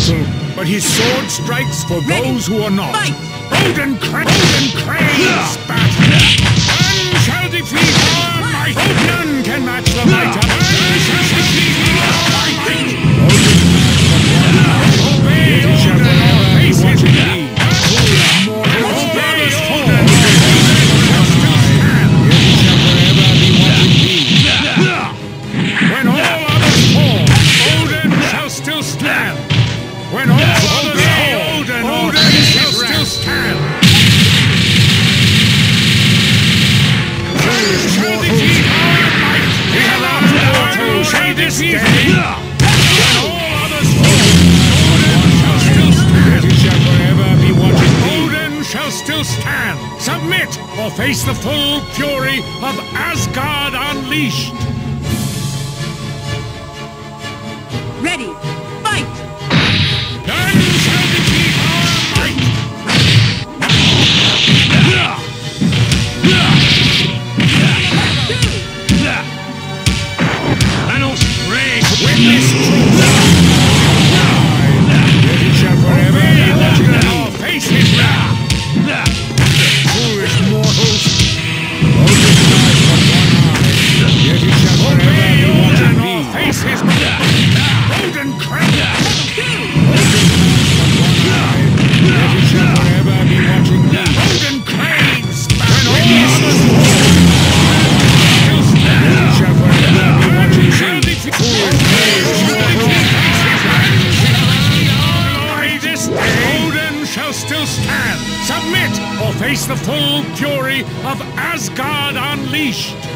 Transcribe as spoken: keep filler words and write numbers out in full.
mortal, but his sword strikes for Ready. those who are not. Fight. Odin Crane, Odin Crane's battle. None shall defeat our might. None can match the might of None shall defeat our might. Obey Odin or face his wrath. Brothers fall. When all others fall, Odin shall still stand. When all others fall, Odin, Odin shall still stand. Shall defeat our might. We have our mortal shall this day. When all others fall, Odin shall still stand. He shall forever be watching thee. Odin shall still stand. Submit or face the full fury of Asgard unleashed. Ready. Fight. None shall defeat our might! THANOS reign! Witness truth! He shall forever be watching our faces! Foolish mortals! Odin died from one eye, yet he shall forever be watching our faces! Odin Crane! Odin from one eye, yet he shall forever be watching thee. Odin Crane's when all others fall, yet he shall forever be watching thee. Foolish this day, Odin shall still stand. Submit or face the full fury of Asgard unleashed.